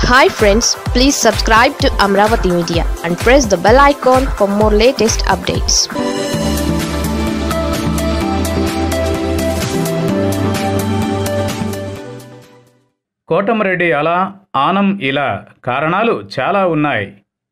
Hi friends, please subscribe to Amaravathi Media and press the bell icon for more latest updates. Kotamreddy అలా ఆనం ఇలా కారణాలు చాలా ఉన్నాయి.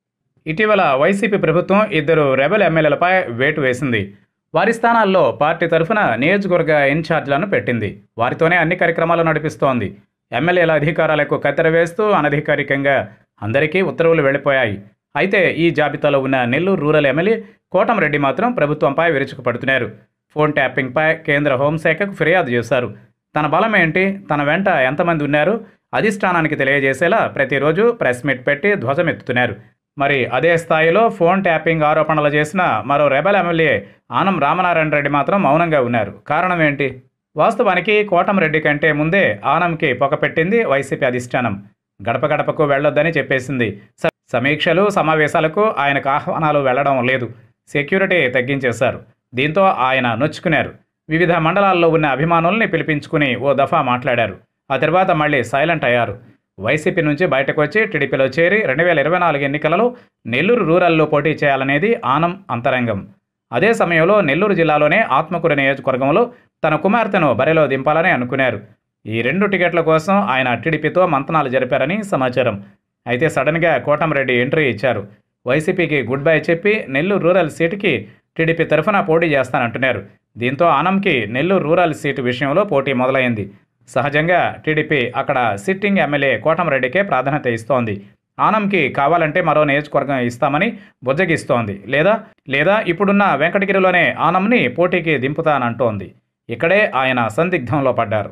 ఇటీవల వైసీపీ ప్రభుత్వం ఇద్దరు రెబెల్ ఎమ్మెల్యేలపై వేటు వేసింది. వారి స్థానాల్లో పార్టీ తరఫున నియోజకవర్గ ఇన్ఛార్జీలను పెట్టింది. వారితోనే అన్ని కార్యక్రమాలు నడిపిస్తోంది. ఎమ్మెల్యేల అధికారాలకు కత్తెర వేస్తూ అనధికారికంగా అందరికీ ఉత్తర్వులు వెళ్ళిపోయాయి. అయితే ఈ జాబితాలో ఉన్న నెల్లూరు రూరల్ ఎమ్మెల్యే కోటమిరెడ్డి మాత్రం ప్రభుత్వంపై విరుచుకుపడుతున్నారు. ఫోన్ ట్యాపింగ్పై కేంద్ర హోంశాఖకు ఫిర్యాదు చేశారు. తన బలం ఏంటి, తన వెంట ఎంతమంది ఉన్నారు అధిష్టానానికి తెలియజేసేలా ప్రతిరోజు ప్రెస్ మీట్ పెట్టి ధ్వజమెత్తుతున్నారు. మరి అదే స్థాయిలో ఫోన్ ట్యాపింగ్ ఆరోపణలు చేసిన మరో రెబెల్ ఎమ్మెల్యే ఆనం రామనారాయణ రెడ్డి మాత్రం మౌనంగా ఉన్నారు. కారణం ఏంటి? వాస్తవానికి కోటమిరెడ్డి కంటే ముందే ఆనంకి పొగపెట్టింది వైసీపీ అధిష్టానం. గడప గడపకు వెళ్లొద్దని చెప్పేసింది. సమీక్షలు సమావేశాలకు ఆయనకు ఆహ్వానాలు వెళ్లడం లేదు. సెక్యూరిటీ తగ్గించేశారు. దీంతో ఆయన నొచ్చుకున్నారు. వివిధ మండలాల్లో ఉన్న అభిమానుల్ని పిలిపించుకుని ఓ దఫా మాట్లాడారు. ఆ తర్వాత మళ్ళీ సైలెంట్ అయ్యారు. వైసీపీ నుంచి బయటకు వచ్చి టీడీపీలో చేరి 2024 ఎన్నికలలో నెల్లూరు రూరల్లో పోటీ చేయాలనేది ఆనం అంతరంగం. అదే సమయంలో నెల్లూరు జిల్లాలోనే ఆత్మకూరు నియోజకవర్గంలో తన కుమార్తెను బరిలో దింపాలని అనుకున్నారు. ఈ 2 టికెట్ల కోసం ఆయన టీడీపీతో మంతనాలు జరిపారని సమాచారం. అయితే సడన్గా కోటమిరెడ్డి ఎంట్రీ ఇచ్చారు. వైసీపీకి గుడ్ బై చెప్పి నెల్లూరు రూరల్ సీటుకి టీడీపీ తరఫున పోటీ చేస్తానంటున్నారు. దీంతో ఆనంకి నెల్లూరు రూరల్ సీటు విషయంలో పోటీ మొదలైంది. సహజంగా టీడీపీ అక్కడ సిట్టింగ్ ఎమ్మెల్యే కోటమిరెడ్డికే ప్రాధాన్యత ఇస్తోంది. ఆనంకి కావాలంటే మరో నియోజకవర్గం ఇస్తామని బుజ్జగిస్తోంది. లేదా ఇప్పుడున్న వెంకటగిరిలోనే ఆనంని పోటీకి దింపుతానంటోంది. ఇక్కడే ఆయన సందిగ్ధంలో పడ్డారు.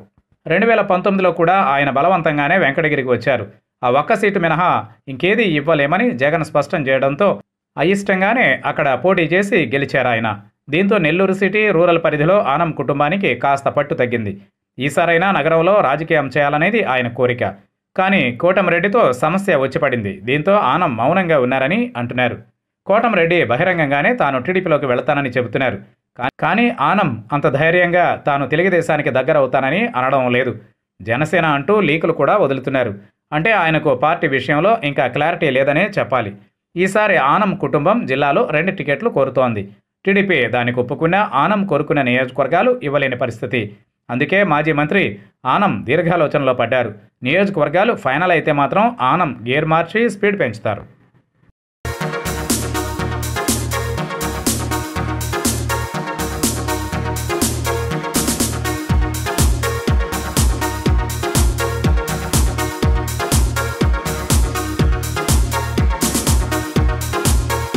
2019లో కూడా ఆయన బలవంతంగానే వెంకటగిరికి వచ్చారు. ఆ ఒక్క సీటు మినహా ఇంకేదీ ఇవ్వలేమని జగన్ స్పష్టం చేయడంతో అయిష్టంగానే అక్కడ పోటీ చేసి గెలిచారు ఆయన. దీంతో నెల్లూరు సిటీ రూరల్ పరిధిలో ఆనం కుటుంబానికి కాస్త పట్టు తగ్గింది. ఈసారైనా నగరంలో రాజకీయం చేయాలనేది ఆయన కోరిక. కానీ కోటమిరెడ్డితో సమస్య వచ్చి పడింది. దీంతో ఆనం మౌనంగా ఉన్నారని అంటున్నారు. కోటమిరెడ్డి బహిరంగంగానే తాను టీడీపీలోకి వెళతానని చెబుతున్నారు. కానీ ఆనం అంత ధైర్యంగా తాను తెలుగుదేశానికి దగ్గర అవుతానని అనడం లేదు. జనసేన అంటూ లీకులు కూడా వదులుతున్నారు. అంటే ఆయనకు పార్టీ విషయంలో ఇంకా క్లారిటీ లేదనే చెప్పాలి. ఈసారి ఆనం కుటుంబం జిల్లాలో 2 టికెట్లు కోరుతోంది. టీడీపీ దానికి ఒప్పుకున్నా ఆనం కోరుకున్న నియోజకవర్గాలు ఇవ్వలేని పరిస్థితి. అందుకే మాజీ మంత్రి ఆనం దీర్ఘాలోచనలో పడ్డారు. నియోజకవర్గాలు ఫైనల్ అయితే మాత్రం ఆనం గేర్ మార్చి స్పీడ్ పెంచుతారు.